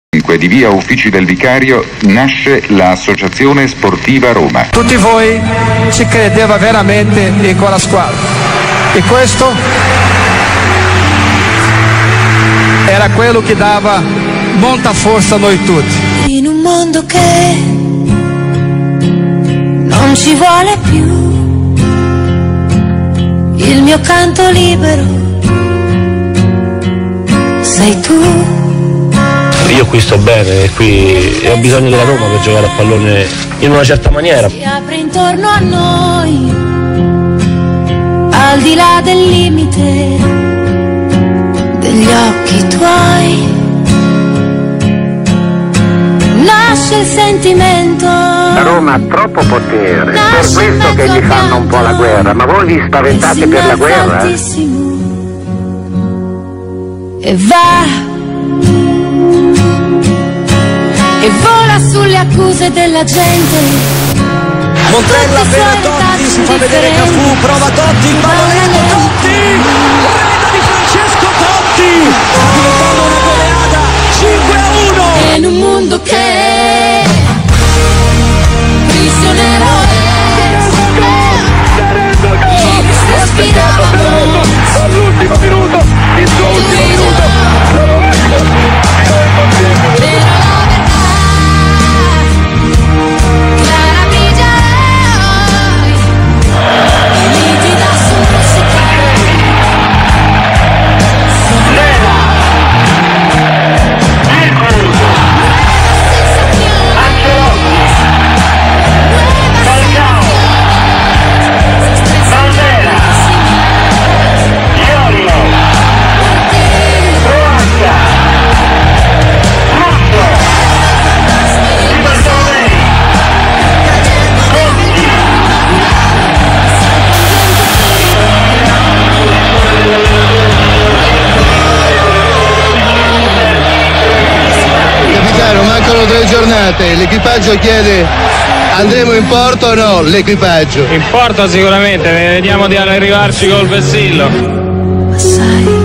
Di via Uffici del Vicario nasce l'Associazione Sportiva Roma. Tutti voi ci credeva veramente in quella squadra e questo era quello che dava molta forza a noi tutti. In un mondo che non ci vuole più, il mio canto libero sei tu. Io qui sto bene qui e ho bisogno della Roma per giocare a pallone in una certa maniera. Si apre intorno a noi, al di là del limite degli occhi tuoi, nasce il sentimento. La Roma ha troppo potere, per questo che gli fanno un po' la guerra, ma voi vi spaventate per la guerra? E va e vola sulle accuse della gente. Montella per Totti, si fa vedere Cafù, prova Totti, il pallonetto, Totti! Rete di Francesco Totti! Diventando una goleada, 5-1! E in un mondo che prigioniero respiravamo All'ultimo minuto, il suo ultimo minuto. Mancano 3 giornate, l'equipaggio chiede: andremo in porto o no? L'equipaggio in porto sicuramente, vediamo di arrivarci col vessillo. sai